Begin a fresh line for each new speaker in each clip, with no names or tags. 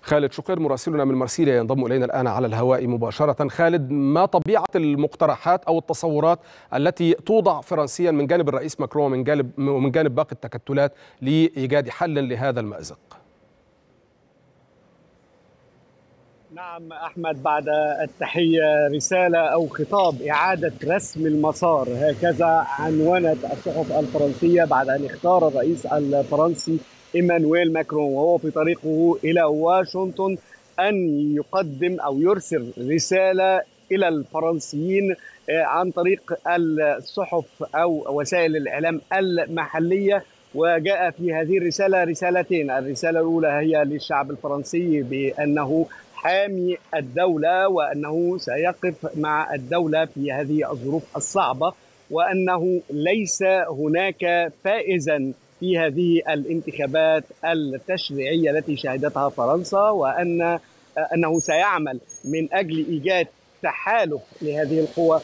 خالد شقير مراسلنا من مرسيليا ينضم إلينا الآن على الهواء مباشرة. خالد، ما طبيعة المقترحات أو التصورات التي توضع فرنسيا من جانب الرئيس ماكرون ومن جانب باقي التكتلات لإيجاد حل لهذا المأزق؟
نعم أحمد، بعد التحية رسالة أو خطاب إعادة رسم المسار، هكذا عنونت الصحف الفرنسية بعد أن اختار الرئيس الفرنسي إيمانويل ماكرون وهو في طريقه إلى واشنطن أن يقدم أو يرسل رسالة إلى الفرنسيين عن طريق الصحف أو وسائل الإعلام المحلية. وجاء في هذه الرسالة رسالتين، الرسالة الأولى هي للشعب الفرنسي بأنه حامي الدولة وأنه سيقف مع الدولة في هذه الظروف الصعبة، وأنه ليس هناك فائزا في هذه الانتخابات التشريعية التي شهدتها فرنسا، وأنه سيعمل من أجل إيجاد تحالف لهذه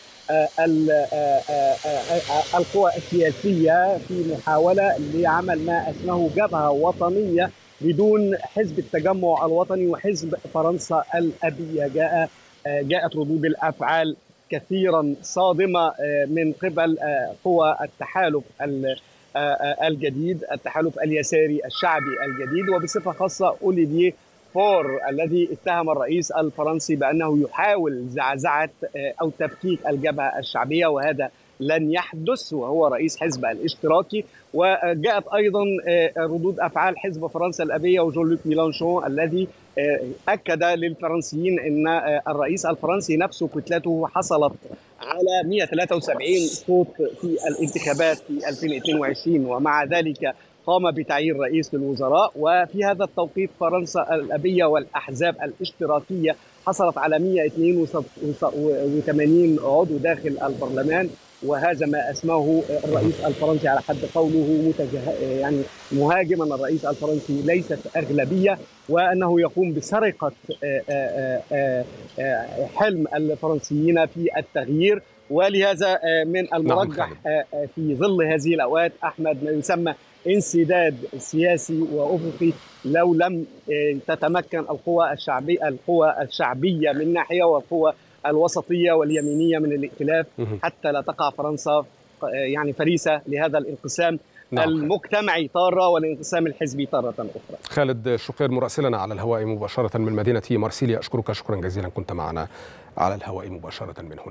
القوى السياسية في محاولة لعمل ما اسمه جبهة وطنية بدون حزب التجمع الوطني وحزب فرنسا الأبية. جاءت ردود الأفعال كثيرا صادمة من قبل قوى التحالف الجديد، التحالف اليساري الشعبي الجديد، وبصفة خاصة أوليفيه فور الذي اتهم الرئيس الفرنسي بأنه يحاول زعزعة أو تفكيك الجبهة الشعبية، وهذا لن يحدث، وهو رئيس حزب الاشتراكي. وجاءت أيضا ردود أفعال حزب فرنسا الأبية وجون لوك ميلانشون الذي أكد للفرنسيين أن الرئيس الفرنسي نفسه كتلته حصلت على 173 صوت في الانتخابات في 2022، ومع ذلك قام بتعيين رئيس للوزراء. وفي هذا التوقيت فرنسا الأبية والأحزاب الاشتراكية حصلت على 182 عضو داخل البرلمان، وهذا ما أسماه الرئيس الفرنسي على حد قوله يعني مهاجما الرئيس الفرنسي ليست أغلبية، وأنه يقوم بسرقة حلم الفرنسيين في التغيير. ولهذا من المرجح في ظل هذه الأوقات أحمد ما يسمى انسداد سياسي وأفقي لو لم تتمكن القوى الشعبية من ناحية والقوى الوسطية واليمينية من الائتلاف، حتى لا تقع فرنسا يعني فريسة لهذا الانقسام المجتمعي تارة والانقسام الحزبي تارة أخرى.
خالد شقير مراسلنا على الهواء مباشرة من مدينة مرسيليا، أشكرك شكرا جزيلا، كنت معنا على الهواء مباشرة من هنا.